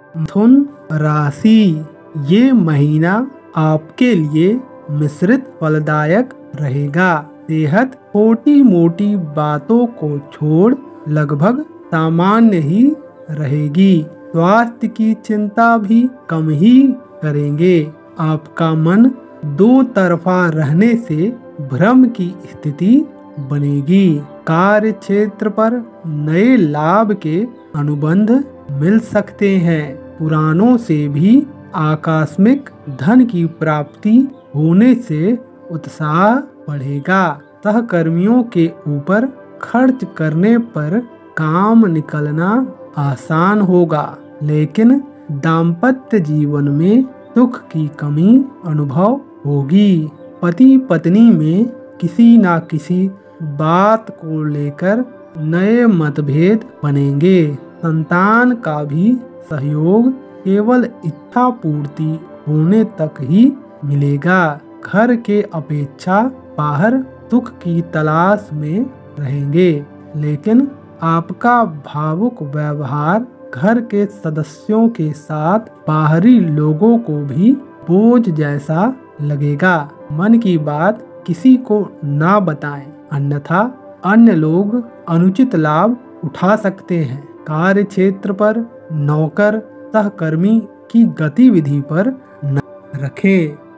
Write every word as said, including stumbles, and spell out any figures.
मिथुन राशि, ये महीना आपके लिए मिश्रित फलदायक रहेगा। सेहत, छोटी मोटी बातों को छोड़ लगभग सामान्य ही रहेगी। स्वास्थ्य की चिंता भी कम ही करेंगे। आपका मन दो तरफा रहने से भ्रम की स्थिति बनेगी। कार्य क्षेत्र पर नए लाभ के अनुबंध मिल सकते हैं। पुरानों से भी आकस्मिक धन की प्राप्ति होने से उत्साह बढ़ेगा। सहकर्मियों के ऊपर खर्च करने पर काम निकलना आसान होगा, लेकिन दाम्पत्य जीवन में सुख की कमी अनुभव होगी। पति पत्नी में किसी न किसी बात को लेकर नए मतभेद बनेंगे। संतान का भी सहयोग केवल इच्छा पूर्ति होने तक ही मिलेगा। घर के अपेक्षा बाहर सुख की तलाश में रहेंगे, लेकिन आपका भावुक व्यवहार घर के सदस्यों के साथ बाहरी लोगों को भी बोझ जैसा लगेगा। मन की बात किसी को ना बताएं, अन्यथा अन्य लोग अनुचित लाभ उठा सकते हैं। कार्य क्षेत्र पर नौकर सहकर्मी की गतिविधि पर नजर रखें।